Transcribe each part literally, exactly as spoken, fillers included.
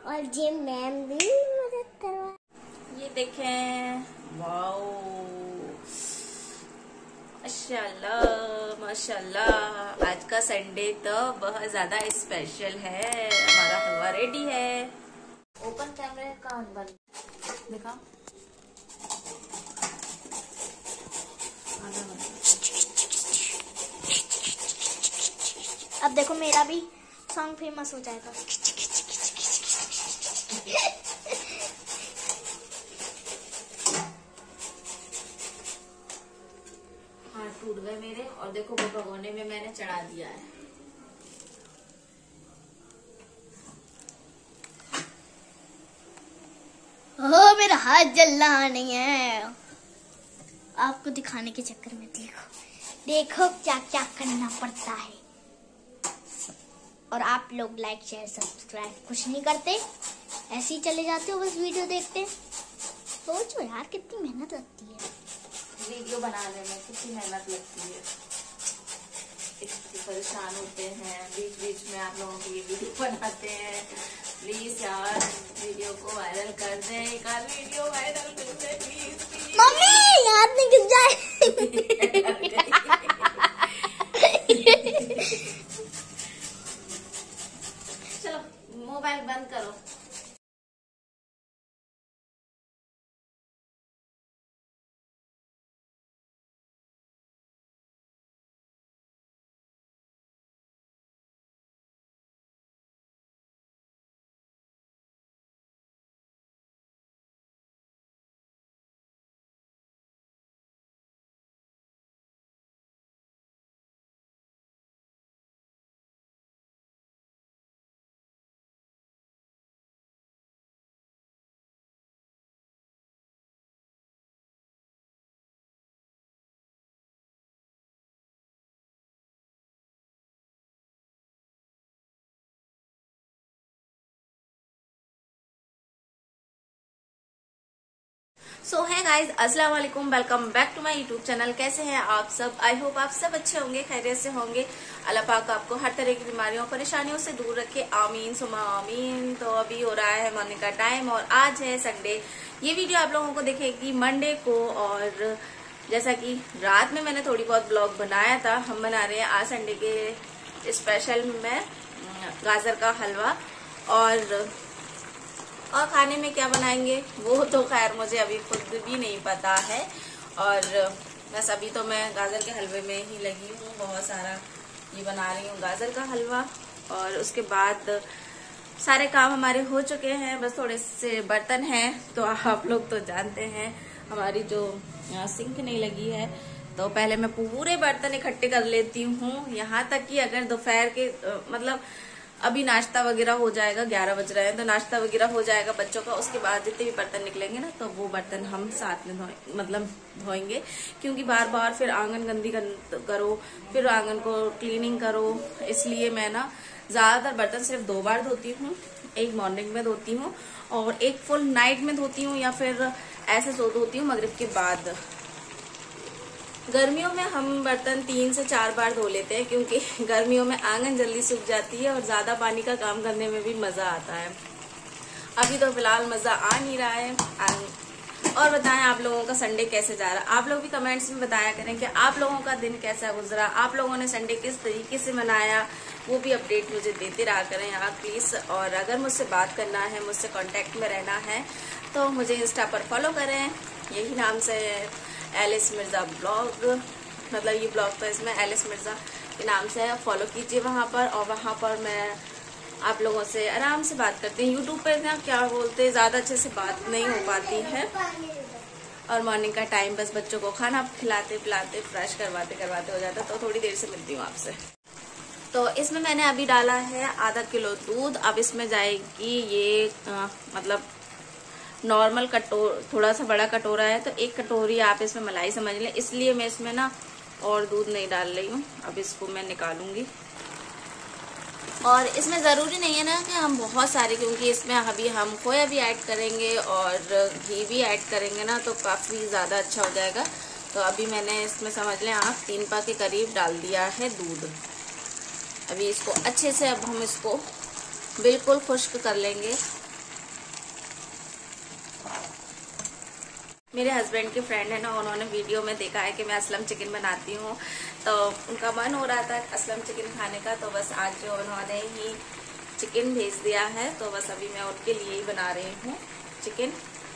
और ये मैम भी मदद करवा। ये देखें, वाओ, माशाल्लाह माशाल्लाह। आज का संडे तो बहुत ज्यादा स्पेशल है। हमारा हलवा रेडी है। ओपन कैमरे का बंद दिखा। अब देखो मेरा भी सॉन्ग फेमस हो जाएगा। हाथ टूट गए मेरे। और देखो वो भगोने में मैंने चढ़ा दिया है। ओह मेरा हाथ जल रहा नहीं है। आपको दिखाने के चक्कर में देखो देखो क्या क्या करना पड़ता है। और आप लोग लाइक शेयर सब्सक्राइब कुछ नहीं करते, ऐसे ही चले जाते हो बस वीडियो देखते। सोचो यार कितनी मेहनत लगती है वीडियो बनाने में, कितनी मेहनत लगती है। इतनी परेशान होते हैं, बीच बीच में आप लोगों के लिए वीडियो बनाते हैं। प्लीज यार वीडियो को वायरल कर दें, एक आध वीडियो वायरल कर दें प्लीज प्लीज। मम्मी हाथ नहीं गिर जाए। चलो मोबाइल बंद करो। सो है गाइज, अस्सलाम वालेकुम, welcome back to my YouTube channel. कैसे हैं आप सब? आई होप आप सब अच्छे होंगे, खैरियत से होंगे। अल्लाह पाक आपको हर तरह की बीमारियों परेशानियों से दूर रखे, आमीन सुमा आमीन। तो अभी हो रहा है मॉर्निंग का टाइम और आज है संडे। ये वीडियो आप लोगों को दिखेगी मंडे को। और जैसा कि रात में मैंने थोड़ी बहुत ब्लॉग बनाया था, हम बना रहे हैं आज संडे के स्पेशल में गाजर का हलवा। और और खाने में क्या बनाएंगे वो तो खैर मुझे अभी खुद भी नहीं पता है। और बस अभी तो मैं गाजर के हलवे में ही लगी हूँ, बहुत सारा ये बना रही हूँ गाजर का हलवा। और उसके बाद सारे काम हमारे हो चुके हैं, बस थोड़े से बर्तन हैं। तो आप लोग तो जानते हैं हमारी जो सिंक नहीं लगी है, तो पहले मैं पूरे बर्तन इकट्ठे कर लेती हूँ। यहाँ तक कि अगर दोपहर के मतलब अभी नाश्ता वगैरह हो जाएगा, ग्यारह बज रहे हैं, तो नाश्ता वगैरह हो जाएगा बच्चों का। उसके बाद जितने भी बर्तन निकलेंगे ना, तो वो बर्तन हम साथ में धोए मतलब धोएंगे। क्योंकि बार बार फिर आंगन गंदी करो, फिर आंगन को क्लीनिंग करो, इसलिए मैं ना ज्यादातर बर्तन सिर्फ दो बार धोती हूँ। एक मॉर्निंग में धोती हूँ और एक फुल नाइट में धोती हूँ, या फिर ऐसे सो धोती हूँ मगरिब के बाद। गर्मियों में हम बर्तन तीन से चार बार धो लेते हैं, क्योंकि गर्मियों में आंगन जल्दी सूख जाती है और ज्यादा पानी का काम करने में भी मजा आता है। अभी तो फिलहाल मजा आ नहीं रहा है। और बताएं आप लोगों का संडे कैसे जा रहा है? आप लोग भी कमेंट्स में बताया करें कि आप लोगों का दिन कैसा गुजरा, आप लोगों ने संडे किस तरीके से मनाया, वो भी अपडेट मुझे देते रहा करें यार प्लीज। और अगर मुझसे बात करना है, मुझसे कांटेक्ट में रहना है, तो मुझे इंस्टा पर फॉलो करें, यही नाम से एलिस मिर्जा ब्लॉग, मतलब ये ब्लॉग तो इसमें एलिस मिर्जा के नाम से है, फॉलो कीजिए वहाँ पर। और वहाँ पर मैं आप लोगों से आराम से बात करती हूँ। यूट्यूब पे ना क्या बोलते, ज्यादा अच्छे से बात नहीं हो पाती है। और मॉर्निंग का टाइम बस बच्चों को खाना खिलाते पिलाते फ्रेश करवाते करवाते हो जाता है, तो थोड़ी देर से मिलती हूँ आपसे। तो इसमें मैंने अभी डाला है आधा किलो दूध। अब इसमें जाएगी ये आ, मतलब नॉर्मल कटोर, थोड़ा सा बड़ा कटोरा है, तो एक कटोरी आप इसमें मलाई समझ लें, इसलिए मैं इसमें ना और दूध नहीं डाल रही हूँ। अब इसको मैं निकालूंगी। और इसमें ज़रूरी नहीं है ना कि हम बहुत सारे, क्योंकि इसमें अभी हम खोया भी ऐड करेंगे और घी भी ऐड करेंगे ना, तो काफ़ी ज़्यादा अच्छा हो जाएगा। तो अभी मैंने इसमें समझ लें आप तीन पा के करीब डाल दिया है दूध। अभी इसको अच्छे से अब हम इसको बिल्कुल खुश्क कर लेंगे। मेरे हस्बैंड के फ्रेंड है ना, उन्होंने वीडियो में देखा है कि मैं असलम चिकन बनाती हूँ, तो उनका मन हो रहा था असलम चिकन खाने का, तो बस आज जो उन्होंने ही चिकन भेज दिया है, तो बस अभी मैं उनके लिए ही बना रही हूँ चिकन।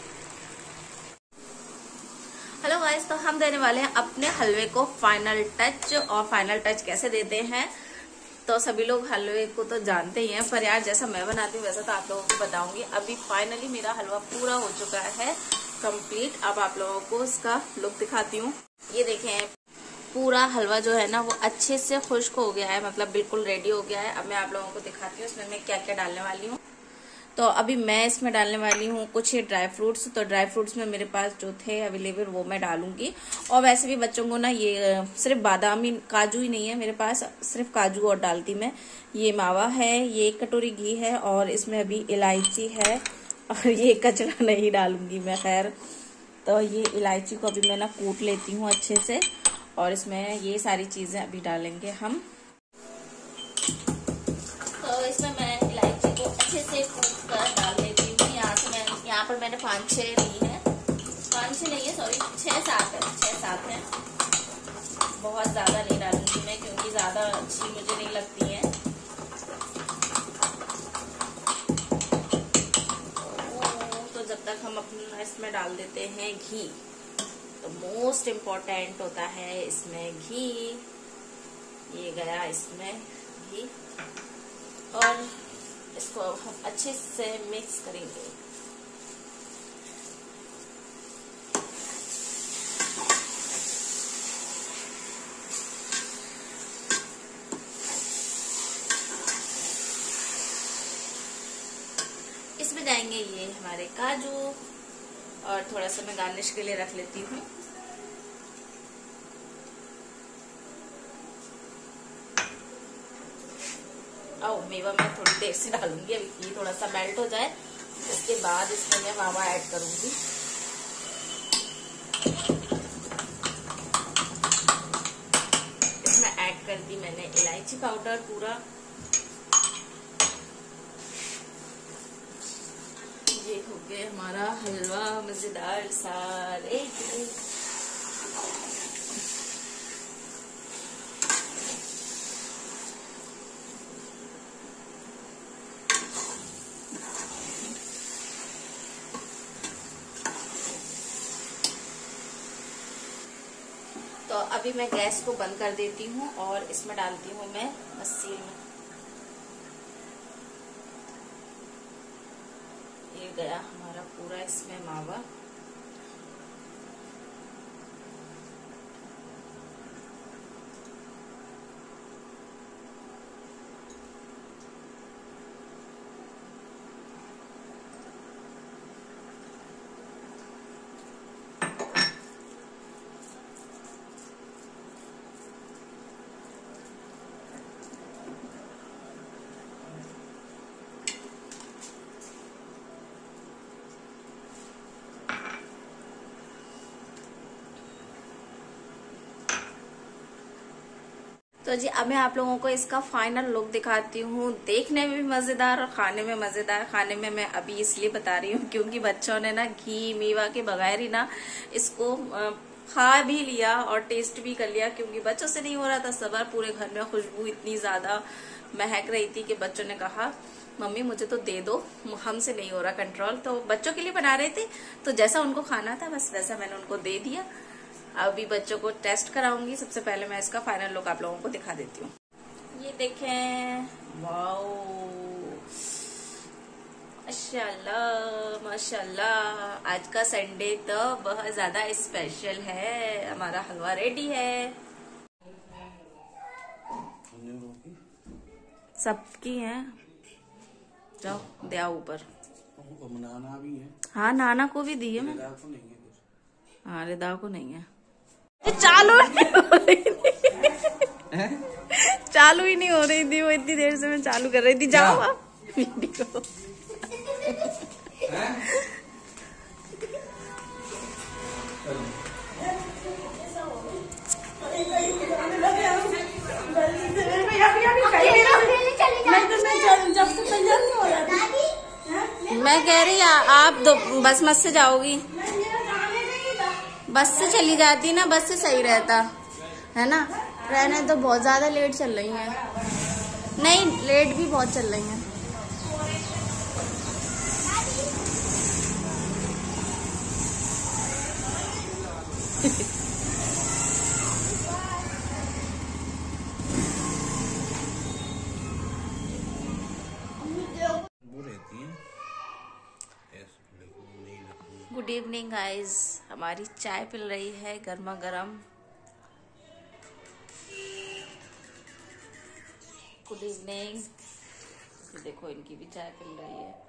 हेलो गाइस, तो हम देने वाले हैं अपने हलवे को फाइनल टच। और फाइनल टच कैसे देते हैं, तो सभी लोग हलवे को तो जानते ही हैं, पर यार जैसा मैं बनाती हूँ वैसा तो आप लोगों को बताऊंगी। अभी फाइनली मेरा हलवा पूरा हो चुका है कंप्लीट। अब आप लोगों को इसका लुक दिखाती हूँ। ये देखें, पूरा हलवा जो है ना वो अच्छे से खुश्क हो गया है, मतलब बिल्कुल रेडी हो गया है। अब मैं आप लोगों को दिखाती हूँ इसमें मैं क्या क्या डालने वाली हूँ। तो अभी मैं इसमें डालने वाली हूँ कुछ ही ड्राई फ्रूट्स। तो ड्राई फ्रूट्स में मेरे पास जो थे अवेलेबल वो मैं डालूंगी। और वैसे भी बच्चों को ना ये सिर्फ बादाम ही, काजू ही नहीं है मेरे पास, सिर्फ काजू और डालती मैं। ये मावा है, ये एक कटोरी घी है, और इसमें अभी इलायची है, और ये कचरा नहीं डालूंगी मैं, खैर। तो ये इलायची को अभी मैं ना कूट लेती हूँ अच्छे से, और इसमें ये सारी चीजें अभी डालेंगे हम। तो इसमें मैं इलायची को अच्छे से कूट कर डाल देती हूँ। यहाँ से मैं यहाँ पर मैंने पाँच छः ली है, पाँच छः नहीं है सॉरी, छः सात है, छः सात है। बहुत ज़्यादा नहीं डालूंगी मैं, क्योंकि ज़्यादा अच्छी मुझे नहीं लगती है। तो जब तक हम अपना इसमें डाल देते हैं घी, तो मोस्ट इम्पोर्टेंट होता है इसमें घी। ये गया इसमें घी, और इसको हम अच्छे से मिक्स करेंगे। इसमें जाएंगे ये हमारे काजू, और थोड़ा सा मैं गार्निश के लिए रख लेती हूँ। और मेवा मैं थोड़ी देर से डालूंगी, अभी ये थोड़ा सा मेल्ट हो जाए, इसके बाद इसमें मैं मावा ऐड करूंगी। इसमें ऐड कर दी मैंने इलायची पाउडर पूरा। ये हो गया हमारा हलवा मजेदार सारे। तो अभी मैं गैस को बंद कर देती हूँ, और इसमें डालती हूँ मैं मसीन। ये गया हमारा पूरा इसमें मावा। तो जी अब मैं आप लोगों को इसका फाइनल लुक दिखाती हूँ। देखने में भी मजेदार और खाने में मजेदार। खाने में मैं अभी इसलिए बता रही हूँ क्योंकि बच्चों ने ना घी मेवा के बगैर ही ना इसको खा भी लिया और टेस्ट भी कर लिया, क्योंकि बच्चों से नहीं हो रहा था सबर। पूरे घर में खुशबू इतनी ज्यादा महक रही थी कि बच्चों ने कहा मम्मी मुझे तो दे दो, हमसे नहीं हो रहा कंट्रोल। तो बच्चों के लिए बना रहे थे, तो जैसा उनको खाना था बस वैसा मैंने उनको दे दिया। अभी बच्चों को टेस्ट कराऊंगी। सबसे पहले मैं इसका फाइनल लुक आप लोगों को दिखा देती हूँ। ये देखें, वाओ, माशाल्लाह माशाल्लाह। आज का संडे तो बहुत ज्यादा स्पेशल है। हमारा हलवा रेडी है। सबकी है, जाओ दया ऊपर। नाना भी है। हाँ नाना को भी दी है मैं। हाँ रिदा को नहीं है। चालू नहीं हो रही थी चालू ही नहीं हो रही थी वो, इतनी देर से मैं चालू कर रही थी। जाओ आप वीडियो। मैं कह रही आप दो बस मत से जाओगी। बस से चली जाती ना, बस से सही रहता है ना। रहने तो बहुत ज्यादा लेट चल रही हैं, नहीं लेट भी बहुत चल रही हैं। गुड इवनिंग गाइस, हमारी चाय पिल रही है गर्मा गर्म। Good evening. देखो इनकी भी चाय पिल रही है।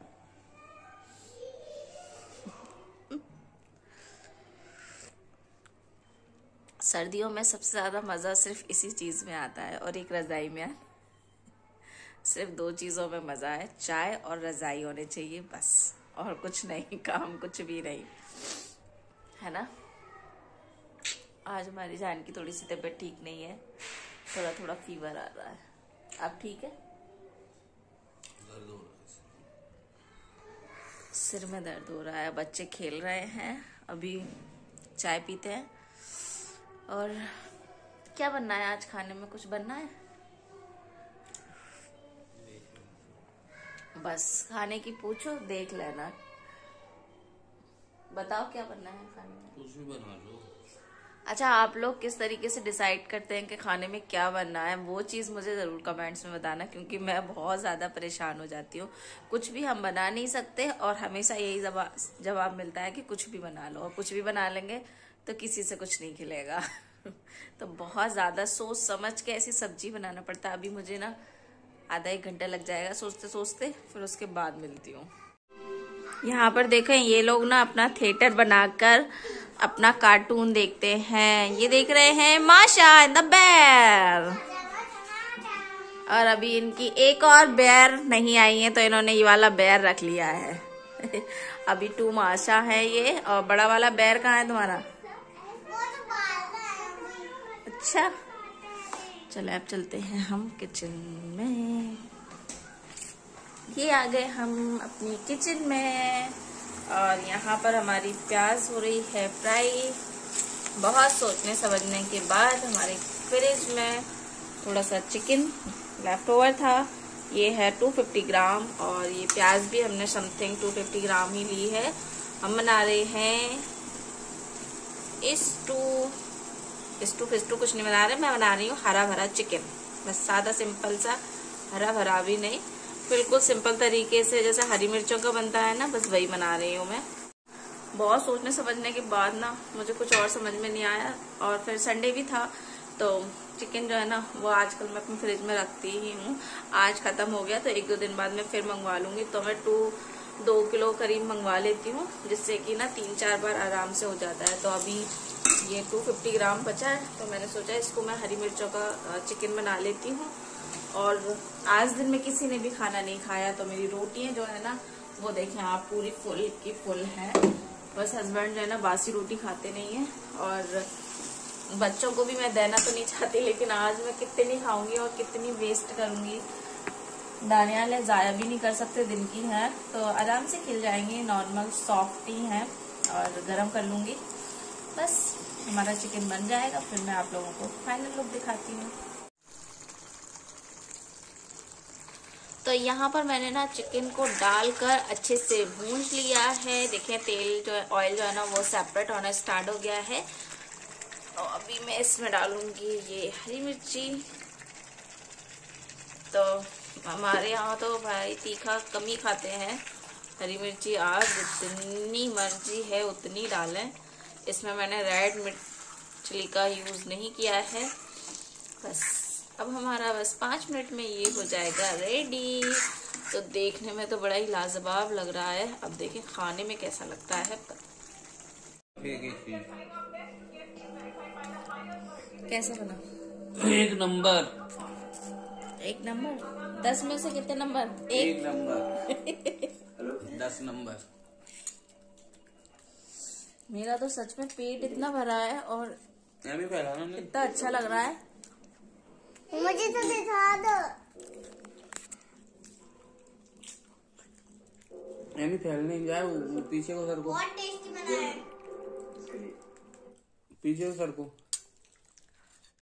सर्दियों में सबसे ज्यादा मजा सिर्फ इसी चीज में आता है और एक रजाई में। सिर्फ दो चीजों में मजा है, चाय और रजाई होने चाहिए बस, और कुछ नहीं, काम कुछ भी नहीं, है ना। आज हमारी जान की थोड़ी सी तबीयत ठीक नहीं है, थोड़ा थोड़ा फीवर आ रहा है। आप ठीक है? दर्द हो रहा है, सिर में दर्द हो रहा है। बच्चे खेल रहे हैं, अभी चाय पीते हैं। और क्या बनना है आज खाने में? कुछ बनना है? बस खाने की पूछो, देख लेना। बताओ क्या बनना है खाने में? कुछ भी बना लो। अच्छा, आप लोग किस तरीके से डिसाइड करते हैं कि खाने में क्या बनना है, वो चीज़ मुझे ज़रूर कमेंट्स में बताना, क्योंकि मैं बहुत ज़्यादा परेशान हो जाती हूँ। कुछ भी हम बना नहीं सकते और हमेशा यही जवाब जवाब मिलता है कि कुछ भी बना लो, और कुछ भी बना लेंगे तो किसी से कुछ नहीं खिलेगा। तो बहुत ज़्यादा सोच समझ के ऐसी सब्जी बनाना पड़ता है। अभी मुझे ना आधा एक घंटा लग जाएगा सोचते सोचते, फिर उसके बाद मिलती हूँ। यहाँ पर देखें, ये लोग ना अपना थिएटर बनाकर अपना कार्टून देखते हैं। ये देख रहे हैं माशा एंड द बेयर, और अभी इनकी एक और बेयर नहीं आई है तो इन्होंने ये वाला बेयर रख लिया है। अभी टू माशा है ये, और बड़ा वाला बेयर कहाँ है तुम्हारा? अच्छा चलो अब चलते हैं हम किचन में। ये आ गए हम अपनी किचन में, और यहाँ पर हमारी प्याज हो रही है फ्राई। बहुत सोचने समझने के बाद हमारे फ्रिज में थोड़ा सा चिकन लेफ्ट ओवर था, ये है दो सौ पचास ग्राम, और ये प्याज भी हमने समथिंग दो सौ पचास ग्राम ही ली है। हम बना रहे हैं स्टू स्टू फिस्टू कुछ नहीं बना रहे, मैं बना रही हूँ हरा भरा चिकन। बस सादा सिंपल सा, हरा भरा भी नहीं, बिल्कुल सिंपल तरीके से जैसे हरी मिर्चों का बनता है ना, बस वही बना रही हूँ मैं। बहुत सोचने समझने के बाद ना मुझे कुछ और समझ में नहीं आया, और फिर संडे भी था तो चिकन जो है ना वो आजकल मैं अपने फ्रिज में रखती ही हूँ। आज खत्म हो गया तो एक दो दिन बाद मैं फिर मंगवा लूंगी, तो मैं टू दो किलो करीब मंगवा लेती हूँ, जिससे कि ना तीन चार बार आराम से हो जाता है। तो अभी ये दो सौ पचास ग्राम बचा है, तो मैंने सोचा इसको मैं हरी मिर्चों का चिकन बना लेती हूँ। और आज दिन में किसी ने भी खाना नहीं खाया, तो मेरी रोटियां जो है ना वो देखें आप, पूरी फुल की फुल है। बस हस्बैंड जो है ना बासी रोटी खाते नहीं है, और बच्चों को भी मैं देना तो नहीं चाहती, लेकिन आज मैं कितनी खाऊंगी और कितनी वेस्ट करूंगी। दाने वाले जाया भी नहीं कर सकते, दिन की है तो आराम से खिल जाएंगे, नॉर्मल सॉफ्ट ही है, और गरम कर लूंगी। बस हमारा चिकन बन जाएगा, फिर मैं आप लोगों को फाइनल लुक दिखाती हूँ। तो यहाँ पर मैंने ना चिकन को डालकर अच्छे से भून लिया है। देखिए तेल जो है, ऑयल जो है ना वो सेपरेट होना स्टार्ट हो गया है। तो अभी मैं इसमें डालूंगी ये हरी मिर्ची। तो हमारे यहाँ तो भाई तीखा कम ही खाते हैं, हरी मिर्ची आप जितनी मर्जी है उतनी डालें। इसमें मैंने रेड मिर्च चिली का यूज़ नहीं किया है। बस अब हमारा बस पाँच मिनट में ये हो जाएगा रेडी। तो देखने में तो बड़ा ही लाजवाब लग रहा है, अब देखें खाने में कैसा लगता है। कैसा बना? एक नंबर। एक नंबर? दस में से कितने नंबर? एक, एक नंबर। दस नंबर। मेरा तो सच में पेट इतना भरा है और भी फैलाना नहीं, इतना अच्छा लग रहा है। मुझे तो दिखा दो। भी फैलने जाए वो पीछे को सर को। बहुत टेस्टी बना है। पीछे सर को